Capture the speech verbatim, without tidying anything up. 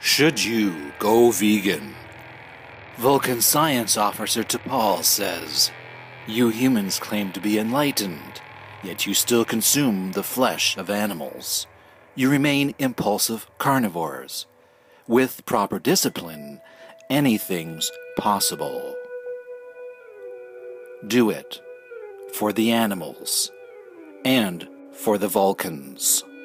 Should you go vegan? Vulcan Science Officer to Paul says, "You humans claim to be enlightened, yet you still consume the flesh of animals. You remain impulsive carnivores. With proper discipline, anything's possible. Do it for the animals and for the Vulcans."